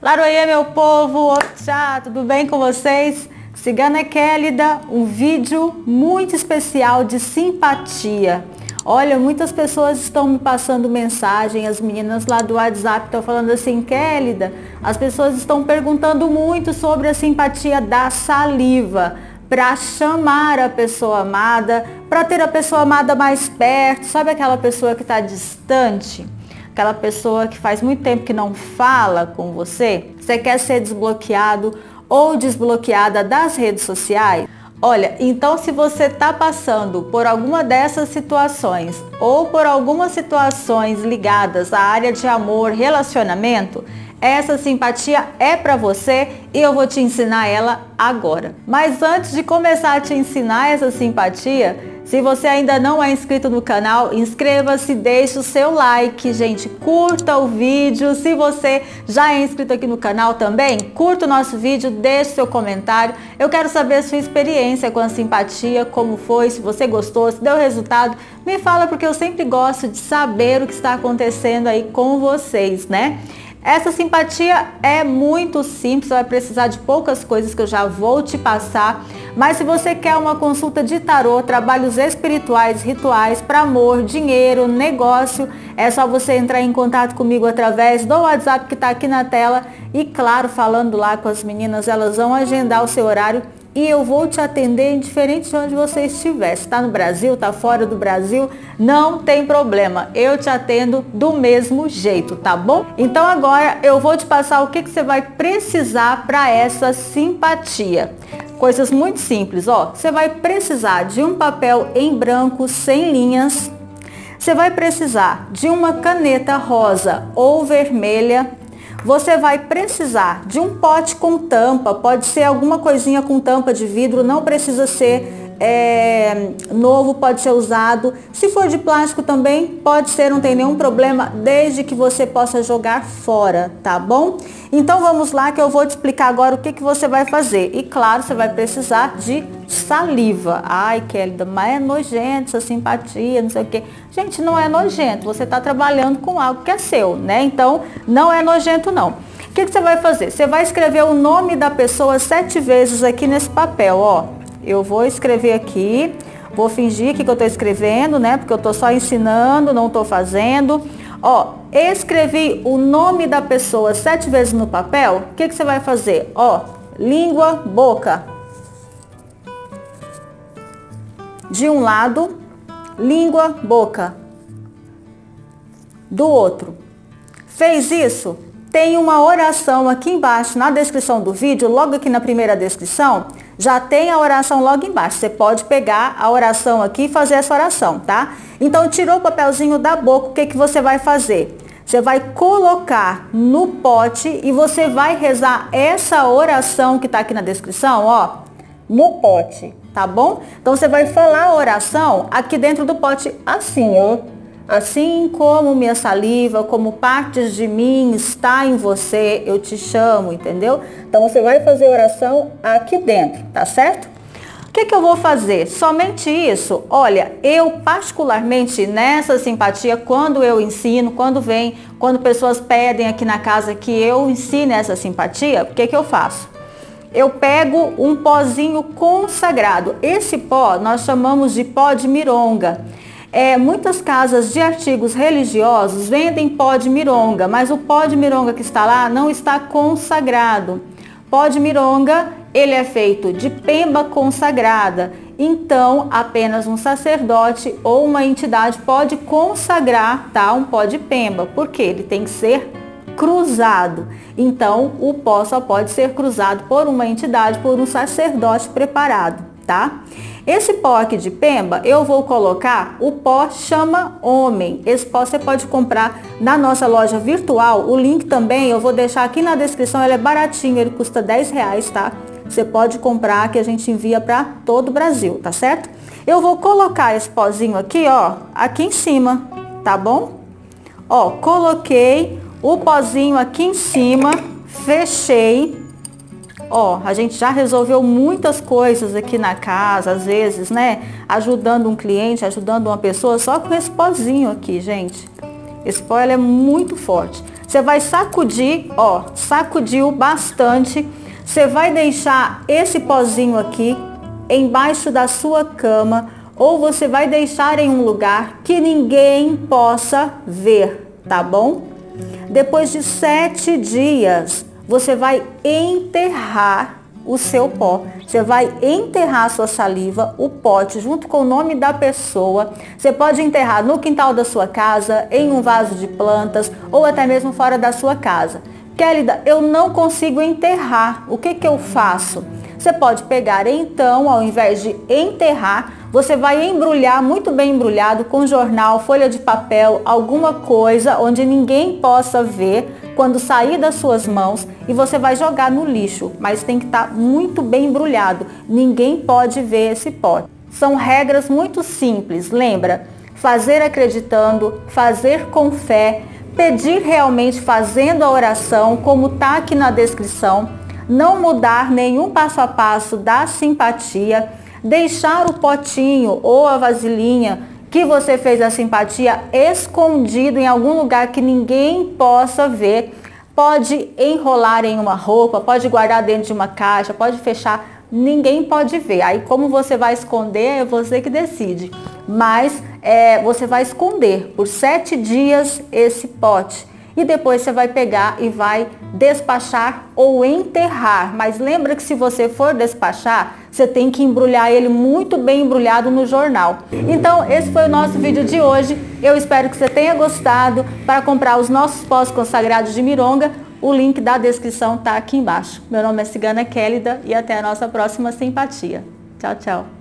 Laroie, meu povo, tchau, tudo bem com vocês? Cigana Kélida, um vídeo muito especial de simpatia. Olha, muitas pessoas estão me passando mensagem, as meninas lá do WhatsApp estão falando assim, Kélida, as pessoas estão perguntando muito sobre a simpatia da saliva, para chamar a pessoa amada, para ter a pessoa amada mais perto, sabe aquela pessoa que está distante? Aquela pessoa que faz muito tempo que não fala com você? Você quer ser desbloqueado ou desbloqueada das redes sociais? Olha, então se você está passando por alguma dessas situações ou por algumas situações ligadas à área de amor, relacionamento, essa simpatia é para você e eu vou te ensinar ela agora. Mas antes de começar a te ensinar essa simpatia, se você ainda não é inscrito no canal, inscreva-se, deixe o seu like, gente, curta o vídeo. Se você já é inscrito aqui no canal também, curta o nosso vídeo, deixe seu comentário. Eu quero saber a sua experiência com a simpatia, como foi, se você gostou, se deu resultado. Me fala, porque eu sempre gosto de saber o que está acontecendo aí com vocês, né? Essa simpatia é muito simples, vai precisar de poucas coisas que eu já vou te passar. Mas se você quer uma consulta de tarô, trabalhos espirituais, rituais para amor, dinheiro, negócio, é só você entrar em contato comigo através do WhatsApp que está aqui na tela. E claro, falando lá com as meninas, elas vão agendar o seu horário e eu vou te atender indiferente de onde você estiver. Se está no Brasil, está fora do Brasil, não tem problema. Eu te atendo do mesmo jeito, tá bom? Então agora eu vou te passar o que você vai precisar para essa simpatia. Coisas muito simples, ó. Você vai precisar de um papel em branco sem linhas. Você vai precisar de uma caneta rosa ou vermelha. Você vai precisar de um pote com tampa, pode ser alguma coisinha com tampa de vidro, não precisa ser novo, pode ser usado. Se for de plástico também, pode ser, não tem nenhum problema, desde que você possa jogar fora, tá bom? Então vamos lá que eu vou te explicar agora o que você vai fazer. E claro, você vai precisar de saliva. Ai, Kélida, mas é nojento essa simpatia, não sei o quê. Gente, não é nojento, você está trabalhando com algo que é seu, né? Então, não é nojento não. O que você vai fazer? Você vai escrever o nome da pessoa 7 vezes aqui nesse papel, ó. Eu vou escrever aqui, vou fingir que eu estou escrevendo, né? Porque eu estou só ensinando, não estou fazendo. Ó, escrevi o nome da pessoa 7 vezes no papel. O que você vai fazer? Ó, língua, boca. De um lado, língua, boca. Do outro. Fez isso? Tem uma oração aqui embaixo na descrição do vídeo, logo aqui na primeira descrição, já tem a oração logo embaixo. Você pode pegar a oração aqui e fazer essa oração, tá? Então, tirou o papelzinho da boca, o que você vai fazer? Você vai colocar no pote e você vai rezar essa oração que tá aqui na descrição, ó, no pote, tá bom? Então, você vai falar a oração aqui dentro do pote assim, ó. Assim como minha saliva, como partes de mim está em você, eu te chamo, entendeu? Então você vai fazer oração aqui dentro, tá certo? O que eu vou fazer? Somente isso? Olha, eu particularmente nessa simpatia, quando eu ensino, quando pessoas pedem aqui na casa que eu ensine essa simpatia, o que eu faço? Eu pego um pozinho consagrado. Esse pó nós chamamos de pó de mironga. Muitas casas de artigos religiosos vendem pó de mironga, mas o pó de mironga que está lá não está consagrado. Pó de mironga, ele é feito de pemba consagrada, então apenas um sacerdote ou uma entidade pode consagrar, tá, um pó de pemba, porque ele tem que ser cruzado. Então o pó só pode ser cruzado por uma entidade, por um sacerdote preparado, tá? Esse pó aqui de pemba, eu vou colocar o pó chama homem. Esse pó você pode comprar na nossa loja virtual. O link também eu vou deixar aqui na descrição. Ele é baratinho, ele custa R$10, tá? Você pode comprar que a gente envia para todo o Brasil, tá certo? Eu vou colocar esse pozinho aqui, ó, aqui em cima, tá bom? Ó, coloquei o pozinho aqui em cima, fechei. Ó, a gente já resolveu muitas coisas aqui na casa, às vezes, né? Ajudando um cliente, ajudando uma pessoa, só com esse pozinho aqui, gente. Esse pó, ele é muito forte. Você vai sacudir, ó, sacudiu bastante. Você vai deixar esse pozinho aqui embaixo da sua cama, ou você vai deixar em um lugar que ninguém possa ver, tá bom? Depois de 7 dias, você vai enterrar o seu pó. Você vai enterrar a sua saliva, o pote, junto com o nome da pessoa. Você pode enterrar no quintal da sua casa, em um vaso de plantas, ou até mesmo fora da sua casa. Kélida, eu não consigo enterrar. O que eu faço? Você pode pegar então, ao invés de enterrar, você vai embrulhar, muito bem embrulhado, com jornal, folha de papel, alguma coisa onde ninguém possa ver quando sair das suas mãos, e você vai jogar no lixo, mas tem que estar muito bem embrulhado. Ninguém pode ver esse pote. São regras muito simples, lembra? Fazer acreditando, fazer com fé, pedir realmente fazendo a oração, como está aqui na descrição, não mudar nenhum passo a passo da simpatia, deixar o potinho ou a vasilhinha que você fez a simpatia escondido em algum lugar que ninguém possa ver. Pode enrolar em uma roupa, pode guardar dentro de uma caixa, pode fechar, ninguém pode ver. Aí como você vai esconder é você que decide. Mas você vai esconder por 7 dias esse pote. E depois você vai pegar e vai despachar ou enterrar. Mas lembra que se você for despachar, você tem que embrulhar ele muito bem embrulhado no jornal. Então esse foi o nosso vídeo de hoje. Eu espero que você tenha gostado. Para comprar os nossos pós consagrados de mironga, o link da descrição está aqui embaixo. Meu nome é Cigana Kélida e até a nossa próxima simpatia. Tchau, tchau.